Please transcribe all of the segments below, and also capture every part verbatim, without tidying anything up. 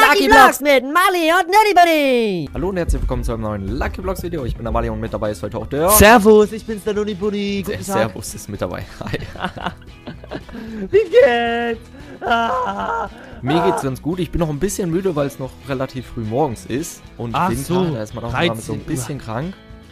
Lucky Blogs mit Mali und Nerdy Bunny. Hallo und herzlich willkommen zu einem neuen Lucky Blogs Video. Ich bin der Mali und mit dabei ist heute auch der... Servus, ich bin's, der Nerdy Bunny. Der Servus ist mit dabei. Hi. Wie geht's? Ah, Mir geht's ganz gut. Ich bin noch ein bisschen müde, weil es noch relativ früh morgens ist. Und Ach Winter, so, da ist man auch mal so ein bisschen krank.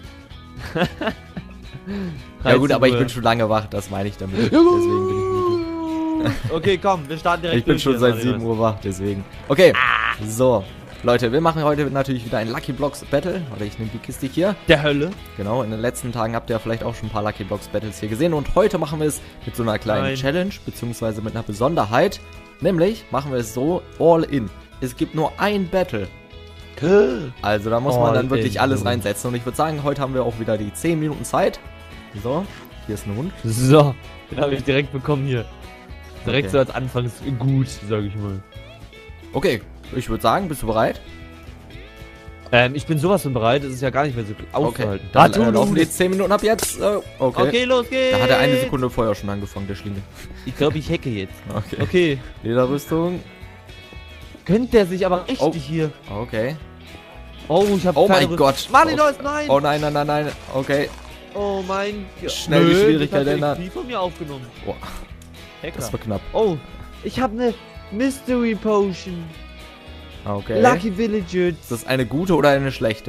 Ja gut, aber ich bin schon lange wach, das meine ich damit. Deswegen bin ich müde. Okay, komm, wir starten direkt. Ich bin durch schon hier, seit Mann, sieben Uhr wach, deswegen. Okay, so. Leute, wir machen heute natürlich wieder ein Lucky Blogs Battle. Warte, ich nehme die Kiste hier. Der Hölle. Genau, in den letzten Tagen habt ihr vielleicht auch schon ein paar Lucky Blogs Battles hier gesehen. Und heute machen wir es mit so einer kleinen Nein. Challenge, beziehungsweise mit einer Besonderheit. Nämlich machen wir es so, all in. Es gibt nur ein Battle. Also da muss man All dann wirklich in. alles reinsetzen. Und ich würde sagen, heute haben wir auch wieder die zehn Minuten Zeit. So, hier ist ein Hund. So, den habe ich direkt bekommen hier. Direkt Okay. so als Anfangs gut, sag ich mal. Okay, ich würde sagen, bist du bereit? Ähm, ich bin sowas von bereit, es ist ja gar nicht mehr so Okay, aufzuhalten. dann Ah, äh, du, laufen du. die zehn Minuten ab jetzt. Äh, okay. Okay, los geht's. Da hat er eine Sekunde vorher schon angefangen, der Schlinge. Ich glaube, ich hacke jetzt. Okay. Okay. Lederrüstung. Könnte der sich aber richtig Oh. hier. Okay. Oh, ich habe Oh mein Gott. Malinos, nein. Oh nein, nein, nein, nein. Okay. Oh mein Gott. Schnell die Nö, Schwierigkeit das hat ändern. der von mir aufgenommen. Oh, Hacker. das war knapp. Oh, ich habe eine Mystery Potion. Okay. Lucky Villager. Ist das eine gute oder eine schlechte?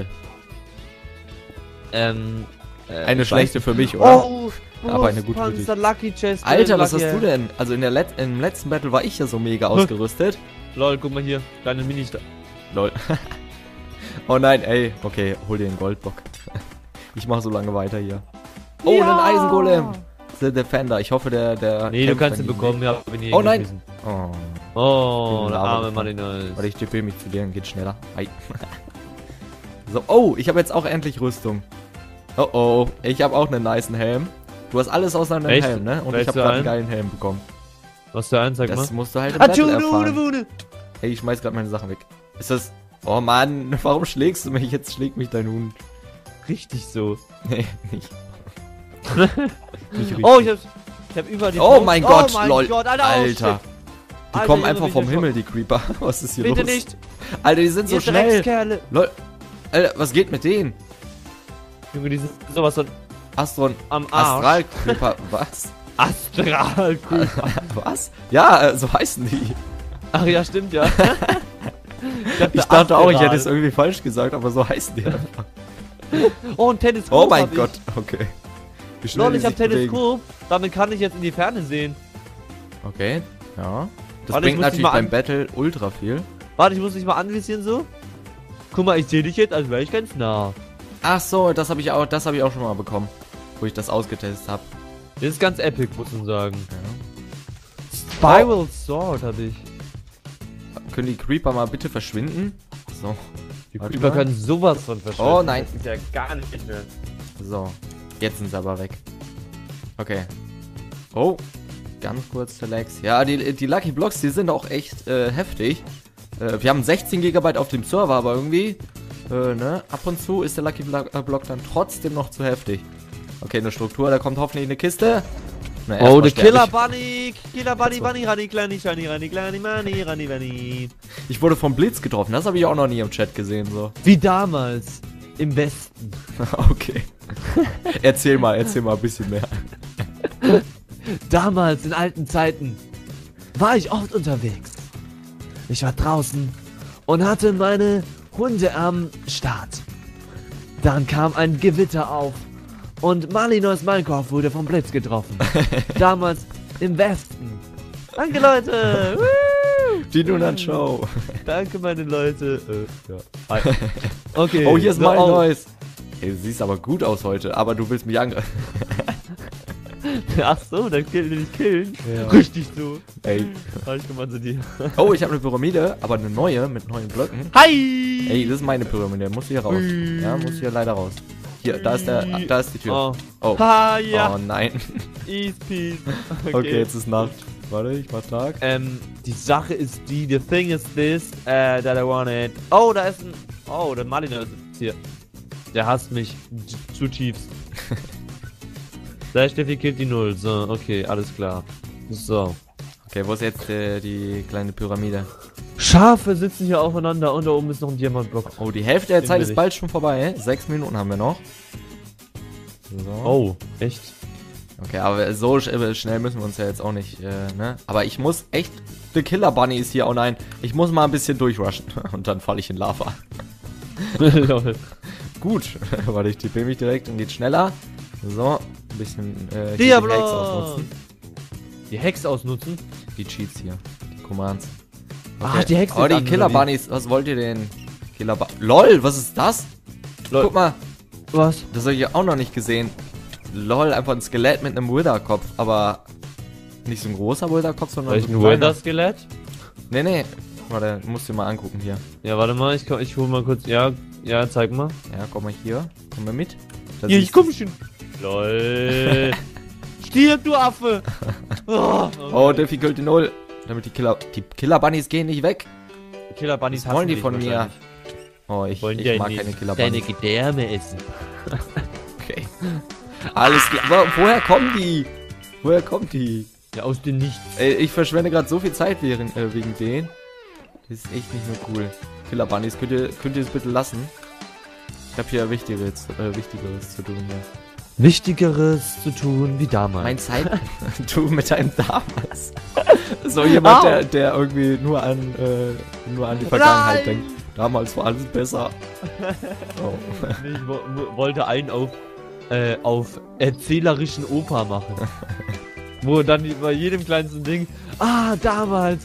Ähm, äh, Eine ich schlechte weiß- für mich, oder? Oh, Aber eine gute für dich. Panzer, Lucky Chest. Alter, was Lucky- hast du denn? Also in der Let im letzten Battle war ich ja so mega ausgerüstet. Lol, guck mal hier, kleine mini -Sta Lol. Oh nein, ey. Okay, hol dir den Goldblock. Ich mach so lange weiter hier. Oh, Ja. ein Eisengolem. The Defender. Ich hoffe, der... der Nee, du kämpft kannst ihn dagegen bekommen, ja, bin ich Oh nein. hingeschmissen. nicht. Oh. Oh, In der Lava arme gefallen. Malinos. Warte, ich tippe mich zu dir, dann geht's schneller. Hi. So, oh, ich habe jetzt auch endlich Rüstung. Oh oh, ich habe auch einen nicen Helm. Du hast alles außer einem Echt? Helm, ne? Und Willst ich habe du gerade einen einen? geilen Helm bekommen. Was für eins, sag mal. Das musst du halt im Ah, Battle Tschune, erfahren. Wune. Hey, ich schmeiß gerade meine Sachen weg. Ist das... Oh Mann, warum schlägst du mich? Jetzt schlägt mich dein Hund. Richtig so. Nee, nicht. Nicht richtig. Oh, ich hab, ich hab über die Oh mein Gott, oh mein lol. Gott, Alter. Alter. Oh, shit. Die Alter, kommen Junge, einfach bin vom ich Himmel, die Creeper. Was ist hier Bitte los? nicht. Alter, die sind so Ihr schnell. Dreckskerle. Lol. Alter, was geht mit denen? Junge, die sind sowas von Astron... am Arsch. Astral-Creeper, was? Astral. Was? Ja, äh, so heißen die. Ach ja, stimmt ja. Ich dachte auch, ich hätte es Astral. irgendwie falsch gesagt, aber so heißen die einfach. Oh, ein Teleskop. Oh mein hab Gott, Ich. okay. Wie schnell Lol, die ich hab sich bewegen. Teleskop. Damit kann ich jetzt in die Ferne sehen. Okay, ja. Das Warte, ich bringt muss dich natürlich mal beim an- Battle ultra viel. Warte, ich muss dich mal anvisieren so. Guck mal, ich sehe dich jetzt, als wäre ich ganz nah. Ach so, das habe ich auch, das habe ich auch schon mal bekommen, wo ich das ausgetestet habe. Das ist ganz epic, muss man sagen. Ja. Spiral Sword habe ich. Können die Creeper mal bitte verschwinden? So. Die Warte Creeper mal. können sowas von verschwinden. Oh nein. Das ist ja gar nicht mehr. So. Jetzt sind sie aber weg. Okay. Oh. Ganz kurz, Telex. Ja, die, die Lucky Blocks, die sind auch echt äh, heftig. Äh, wir haben sechzehn Gigabyte auf dem Server, aber irgendwie, äh, ne, ab und zu ist der Lucky Block, äh, Block dann trotzdem noch zu heftig. Okay, eine Struktur, da kommt hoffentlich eine Kiste. Na, Oh, erstmal der sterbe Killer ich. Bunny! Killer Bunny, So. Bunny, Rani, Kleini, Shani, Rani, Kleini, Mani, Rani, Rani. Ich wurde vom Blitz getroffen, das habe ich auch noch nie im Chat gesehen, so. Wie damals. Im Westen. Okay. Erzähl mal, erzähl mal ein bisschen mehr. Damals, in alten Zeiten, war ich oft unterwegs. Ich war draußen und hatte meine Hunde am Start. Dann kam ein Gewitter auf und Malinos Minecraft wurde vom Blitz getroffen. Damals im Westen. Danke, Leute! Woo! Die Nunan Show. Danke, meine Leute. Äh, ja. Hi. Okay. Oh, hier ist so, mein oh. neues. Ey, du siehst aber gut aus heute, aber du willst mich angreifen. Ach so, dann killen die dich killen. Ja. Richtig so. Ey. Ich komme zu dir. Oh, ich habe eine Pyramide, aber eine neue mit neuen Blöcken. Hi! Ey, das ist meine Pyramide, muss hier raus. Ui. Ja, muss hier leider raus. Hier, da ist der, ah, da ist die Tür. Oh. Oh, Ha, ja. oh nein. Easy peasy. Okay. Okay, jetzt ist Nacht. Warte, ich mach Tag. Ähm, die Sache ist die, the thing is this, uh, that I wanted. Oh, da ist ein, oh, der Marliner ist hier. Der hasst mich zutiefst. Sei Steffi killt die Null. So, okay, alles klar. So. Okay, wo ist jetzt äh, die kleine Pyramide? Schafe sitzen hier aufeinander und da oben ist noch ein Diamantblock. Oh, die Hälfte der Den Zeit will ist ich. bald schon vorbei. Sechs Minuten haben wir noch. So. Oh, echt? Okay, aber so sch äh, schnell müssen wir uns ja jetzt auch nicht, äh, ne? Aber ich muss echt... The Killer Bunny ist hier. Oh nein, ich muss mal ein bisschen durchrushen. Und dann falle ich in Lava. Lol. Gut, warte, ich tippe mich direkt und geht schneller. So, ein bisschen äh, hier die Diablo! Hacks ausnutzen. Die Hex ausnutzen? Die Cheats hier, die Commands. Ah, die Hex Oh, ist die an, Killer oder wie? Bunnies, was wollt ihr denn? Killer Bu LOL, was ist das? Lol. Guck mal, Was? das habe ich auch noch nicht gesehen. LOL, einfach ein Skelett mit einem Wither-Kopf, aber nicht so ein großer Wither-Kopf, sondern Soll ich so ein ein kleiner. Wither-Skelett? Nee, nee, warte, musst du mal angucken hier. Ja, warte mal, ich, komm, ich hol mal kurz. Ja, ja, zeig mal. Ja, komm mal hier, komm mal mit. Da Hier, siehst ich komm schon. Lol. Stirb, du Affe! Oh, du- Oh, Difficulty null. Damit die Killer, die Killer Bunnies gehen nicht weg. Killer Bunnies Was wollen hassen die dich von mir? wahrscheinlich. Oh, ich, Wollen ich die mag nicht keine Killer deine Bunnies. Gedärme essen. Okay. Alles klar. Aber woher kommen die? Woher kommt die? Ja, aus dem Nichts. Ey, ich verschwende gerade so viel Zeit wegen, äh, wegen denen. Das ist echt nicht mehr cool. Killer Bunnies, könnt ihr, könnt ihr es bitte lassen? Ich habe hier Wichtigeres, äh, Wichtigeres zu tun hier. Wichtigeres zu tun wie damals. Mein Zeit... du mit deinem damals. So jemand, Au. der, der irgendwie nur an, äh, nur an die Vergangenheit Nein. denkt. Damals war alles besser. Oh. Nee, ich wo, wo, wollte einen auf, äh, auf erzählerischen Opa machen. Wo dann die- bei jedem kleinsten Ding, ah, damals,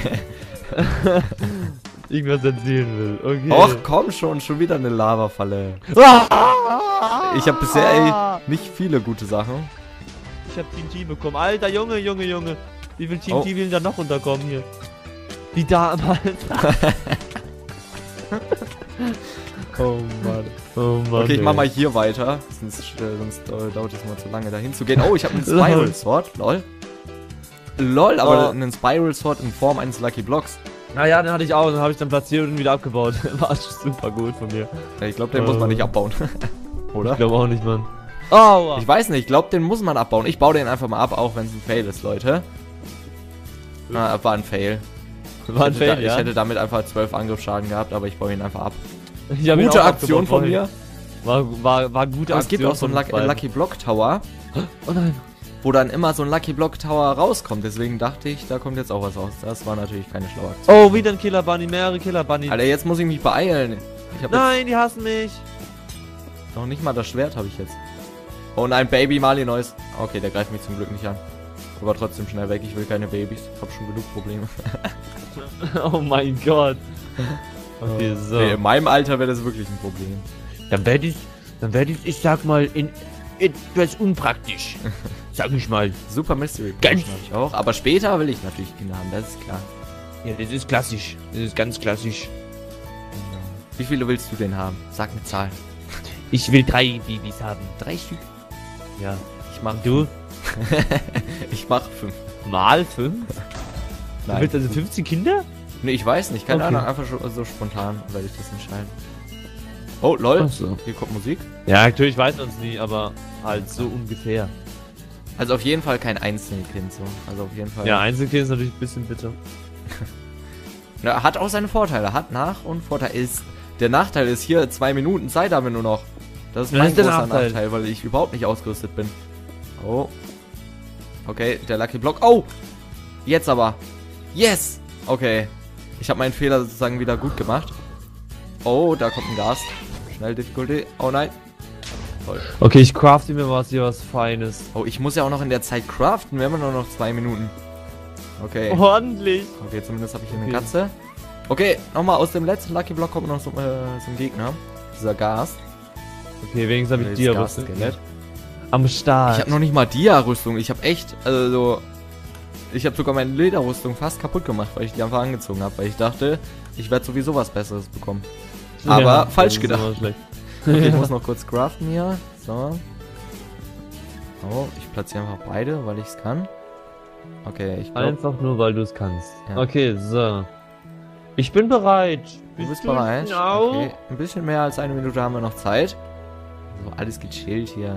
irgendwas erzählen will. Okay. Och, komm schon, schon wieder eine Lavafalle. Ah! Ich habe bisher ey, nicht viele gute Sachen. Ich hab T N T bekommen. Alter, Junge, Junge, Junge. Wie viel T N T Oh. will da noch runterkommen hier? Wie damals. Oh Mann. Oh Mann. Okay, ich mach ey. mal hier weiter, sonst, äh, sonst äh, dauert es mal zu lange dahin zu gehen. Oh, ich habe einen Spiral Sword, lol. Lol, aber Oh. einen Spiral Sword in Form eines Lucky Blocks. Naja, den hatte ich auch, den habe ich dann platziert und wieder abgebaut. War super gut von mir. Ja, ich glaube, den muss man nicht abbauen. Oder? Ich glaube auch nicht, Mann. Aua. Ich weiß nicht, ich glaube, den muss man abbauen. Ich baue den einfach mal ab, auch wenn es ein Fail ist, Leute. Ah, war ein Fail. War ein Ich hätte da- Fail, ja? Ich hätte damit einfach zwölf Angriffsschaden gehabt, aber ich baue ihn einfach ab. Ich hab ihn Gute auch Aktion abgebaut von mir. War, war, war gute Aber es Aktion. gibt auch so einen von Lucky, beiden. Lucky Block Tower, Oh nein. wo dann immer so ein Lucky Block Tower rauskommt. Deswegen dachte ich, da kommt jetzt auch was raus. Das war natürlich keine schlaue Aktion. Oh, wieder ein Killer Bunny, mehrere Killer Bunny. Alter, jetzt muss ich mich beeilen. Ich habe Nein, die hassen mich. noch nicht mal das Schwert habe ich jetzt. Oh nein, Baby Malinois. Okay, der greift mich zum Glück nicht an. Aber trotzdem schnell weg. Ich will keine Babys. Ich habe schon genug Probleme. Oh mein Gott. Okay, so. Nee, in meinem Alter wäre das wirklich ein Problem. Dann werde ich, dann werde ich, ich sag mal, in etwas unpraktisch. Sag ich mal. Super Mystery Ganz- Potion habe ich auch. Aber später will ich natürlich Kinder haben, das ist klar. Ja, das ist klassisch. Das ist ganz klassisch. Wie viele willst du denn haben? Sag eine Zahl. Ich will drei Babys haben. Drei Stück. Ja. Ich mach, Du? ich mach fünf. Mal fünf? Du Nein. willst also fünfzehn Kinder? Nee, ich weiß nicht. Keine Okay. Ahnung. Einfach so, so spontan werde ich das entscheiden. Oh, lol. Ach so. Hier kommt Musik. Ja, natürlich weiß man es nie, aber halt so ungefähr. Also auf jeden Fall kein Einzelkind so. Also auf jeden Fall. Ja, Einzelkind ist natürlich ein bisschen bitter. Ja, hat auch seine Vorteile. Hat Nach- und Vorteil ist. Der Nachteil ist hier, zwei Minuten Zeit haben wir nur noch. Das ist Das mein ist der großer Nachteil. Nachteil. weil ich überhaupt nicht ausgerüstet bin. Oh. Okay, der Lucky Block. Oh! Jetzt aber. Yes! Okay. Ich habe meinen Fehler sozusagen wieder gut gemacht. Oh, da kommt ein Gas. Schnell Difficulty. Oh nein. Toll. Okay, ich crafte mir was hier, was Feines. Oh, ich muss ja auch noch in der Zeit craften. Wir haben ja nur noch zwei Minuten. Okay. Ordentlich. Okay, zumindest habe ich hier eine Okay. Katze. Okay, nochmal aus dem letzten Lucky Block kommt noch so, äh, so ein Gegner. Dieser Gas. Okay, wenigstens habe ich Dieses dir Gas-Skelett. am Start. Ich habe noch nicht mal Dia-Rüstung. Ich habe echt, also so, ich habe sogar meine Lederrüstung fast kaputt gemacht, weil ich die einfach angezogen habe, weil ich dachte, ich werde sowieso was Besseres bekommen. Aber falsch das ist gedacht. immer schlecht. Okay, ich muss noch kurz craften hier. So. Oh, ich platziere einfach beide, weil ich es kann. Okay, ich glaube, Einfach nur, weil du es kannst. Ja. Okay, so. Ich bin bereit. du bist bereit. Genau. Okay, ein bisschen mehr als eine Minute haben wir noch Zeit. So, alles gechillt hier.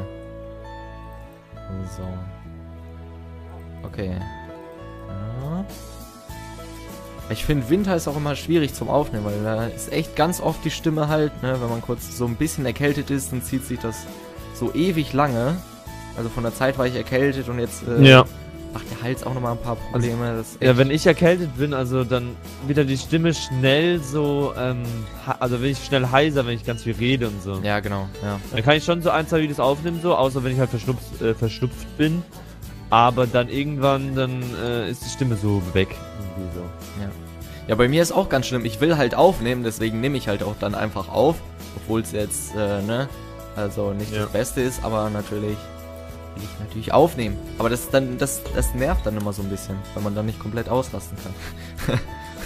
So. Okay. Ja. Ich finde, Winter ist auch immer schwierig zum Aufnehmen, weil da ist echt ganz oft die Stimme halt, ne, wenn man kurz so ein bisschen erkältet ist, dann zieht sich das so ewig lange. Also von der Zeit war ich erkältet und jetzt äh, Ja. macht der Hals auch nochmal ein paar Probleme. Das ist Ja, echt- wenn ich erkältet bin, also dann wieder die Stimme schnell so, ähm, ha- also wenn ich schnell heiser, wenn ich ganz viel rede und so. Ja, genau, ja. Dann kann ich schon so ein, zwei Videos aufnehmen, so, außer wenn ich halt verschnupft, äh, verschnupft bin. Aber dann irgendwann, dann äh, ist die Stimme so weg. Irgendwie so. Ja, bei mir ist auch ganz schlimm. Ich will halt aufnehmen, deswegen nehme ich halt auch dann einfach auf. Obwohl es jetzt, äh, ne, also nicht Ja. das Beste ist, aber natürlich will ich natürlich aufnehmen. Aber das dann, das, das nervt dann immer so ein bisschen, weil man dann nicht komplett ausrasten kann.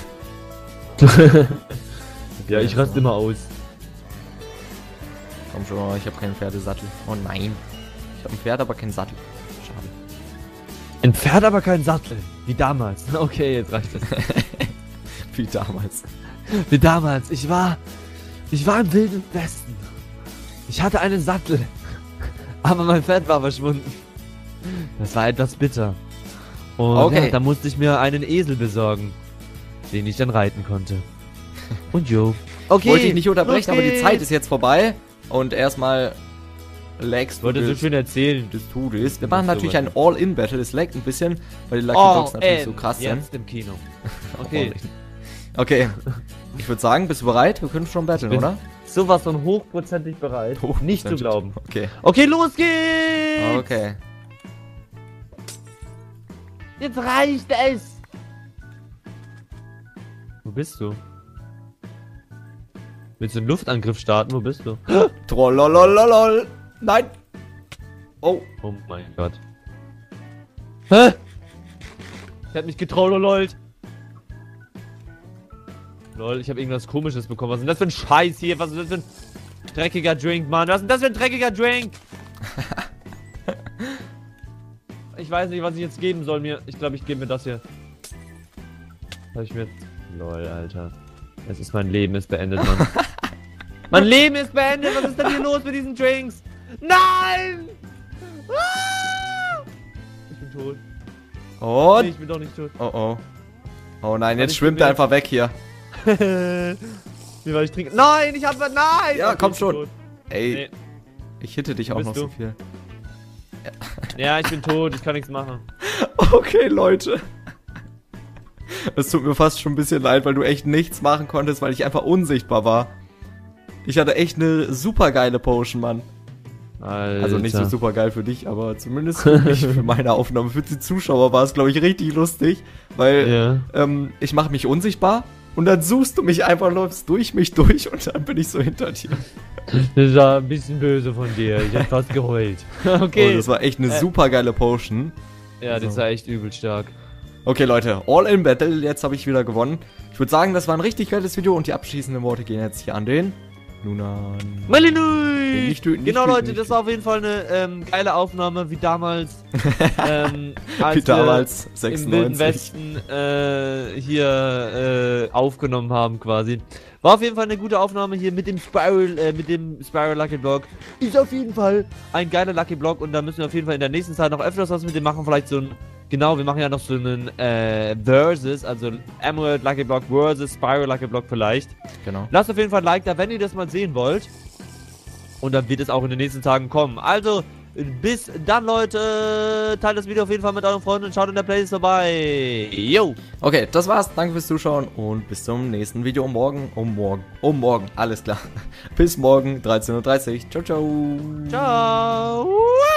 Ja, ich raste immer aus. Komm schon, oh, ich habe keinen Pferdesattel. Oh nein. Ich habe ein Pferd, aber keinen Sattel. Schade. Ein Pferd, aber kein Sattel. Wie damals. Okay, jetzt reicht es. Wie damals. Wie damals. Ich war, ich war im Wilden Westen. Ich hatte einen Sattel. Aber mein Pferd war verschwunden. Das war etwas bitter. Und Okay. ja, da musste ich mir einen Esel besorgen, den ich dann reiten konnte. Und jo. Okay. Wollte ich nicht unterbrechen, los aber die geht's. Zeit ist jetzt vorbei. Und erstmal lagst Ich wollte so schön erzählen. des Todes. Wir Nicht machen so natürlich weit. ein All-In-Battle. Es laggt ein bisschen, weil die Lucky Oh, Blocks natürlich ähm, so krass sind. jetzt im Kino. Okay. Okay. Ich würde sagen, bist du bereit? Wir können schon battlen, bin- oder? Sowas von hochprozentig bereit. Nicht zu glauben. Okay. Okay, los geht's! Okay. Jetzt reicht es! Wo bist du? Willst du einen Luftangriff starten? Wo bist du? Trollolololol. Nein. Oh. Oh mein Gott. Hä? Ich hab mich getrollolollt. Lol, ich habe irgendwas Komisches bekommen. Was ist denn das für ein Scheiß hier? Was ist das für ein dreckiger Drink, Mann? Was ist denn das für ein dreckiger Drink? Ich weiß nicht, was ich jetzt geben soll mir. Ich glaube, ich gebe mir das hier. Hab ich mir... Lol, Alter. Es ist mein Leben ist beendet, Mann. Mein Leben ist beendet. Was ist denn hier los mit diesen Drinks? Nein! Ah! Ich bin tot. Nee, Und. ich bin doch nicht tot. Oh oh. Oh nein, Weil jetzt ich schwimmt bin er weg. einfach weg hier. Wie war ich trinken? Nein, ich hab... Nein! Ja, Okay, komm ich bin schon. tot. Ey, Nee. ich hitte dich Wo auch bist noch du? so viel. Ja, ich bin tot. Ich kann nichts machen. Okay, Leute. Es tut mir fast schon ein bisschen leid, weil du echt nichts machen konntest, weil ich einfach unsichtbar war. Ich hatte echt eine super geile Potion, Mann. Alter. Also nicht so super geil für dich, aber zumindest für mich, für meine Aufnahme. Für die Zuschauer war es, glaube ich, richtig lustig, weil Ja. ähm, ich mache mich unsichtbar und dann suchst du mich einfach, läufst durch mich durch und dann bin ich so hinter dir. Das war ein bisschen böse von dir. Ich hab fast geheult. Okay. Okay. Oh, das war echt eine Äh. super geile Potion. Ja, das war echt übel stark. Okay, Leute, All-in-Battle, jetzt habe ich wieder gewonnen. Ich würde sagen, das war ein richtig geiles Video und die abschließenden Worte gehen jetzt hier an den Nunan. Malinui! Nicht töten, nicht Genau, töten, Leute, nicht das war auf jeden Fall eine ähm, geile Aufnahme, wie damals. ähm, als Wie damals, wir im Wilden sechsundneunzig. Westen äh, hier äh, aufgenommen haben, quasi. War auf jeden Fall eine gute Aufnahme hier mit dem Spiral, äh, mit dem Spiral Lucky Block. Ist auf jeden Fall ein geiler Lucky Block und da müssen wir auf jeden Fall in der nächsten Zeit noch öfters was mit dem machen. Vielleicht so ein, genau, wir machen ja noch so einen äh, Versus, also Emerald Lucky Block versus Spiral Lucky Block vielleicht. Genau. Lasst auf jeden Fall ein Like da, wenn ihr das mal sehen wollt. Und dann wird es auch in den nächsten Tagen kommen. Also, bis dann, Leute. Teilt das Video auf jeden Fall mit euren Freunden und schaut in der Playlist vorbei. Yo! Okay, das war's. Danke fürs Zuschauen und bis zum nächsten Video um morgen. Um morgen. Um morgen. Alles klar. Bis morgen, dreizehn Uhr dreißig. Ciao, ciao. Ciao!